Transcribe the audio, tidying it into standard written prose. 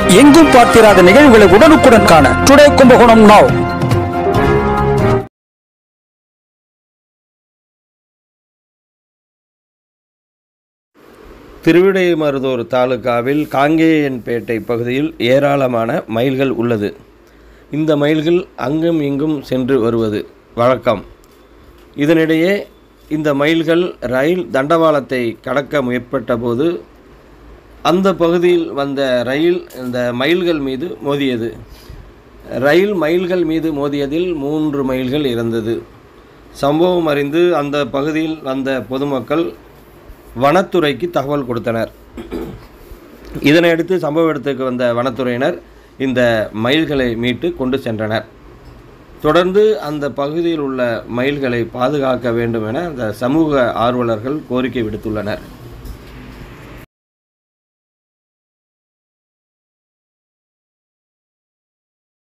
எங்கும் பார்த்திராத நிகழ்வுகளை உடனுக்குடன் காண டுடே கும்பகோணம் நவ். திருவிடைமருதூர் தாலுகாவில் காங்கேயன்பேட்டை பகுதியில் ஏராளமான மயில்கள் உள்ளது. இந்த மயில்கள் அங்கும் இங்கும் சென்று வருவது வழக்கம். இதனிடையே இந்த மயில்கள் ரயில் தண்டவாளத்தை கடக்க முற்பட்ட போது அந்த பகுதியில் வந்த ரயில் இந்த மயில்கள் மீது மோதியது. ரயில் மயில்கள் மீது மோதியதில் 3 மயில்கள் இறந்தது. சம்பவம் அறிந்து அந்த பகுதியில் வந்த பொதுமக்கள் வனத்துறைக்கு தகவல் கொடுத்தனர். இதனையடுத்து சம்பவ இடத்துக்கு வந்த வனத்துறையினர் இந்த மயில்களை மீட்டு கொண்டு சென்றனர். தொடர்ந்து அந்த பகுதியில் உள்ள மயில்களை பாதுகாக்க வேண்டும் என அந்த சமூக ஆர்வலர்கள் கோரிக்கை விடுத்துள்ளனர்.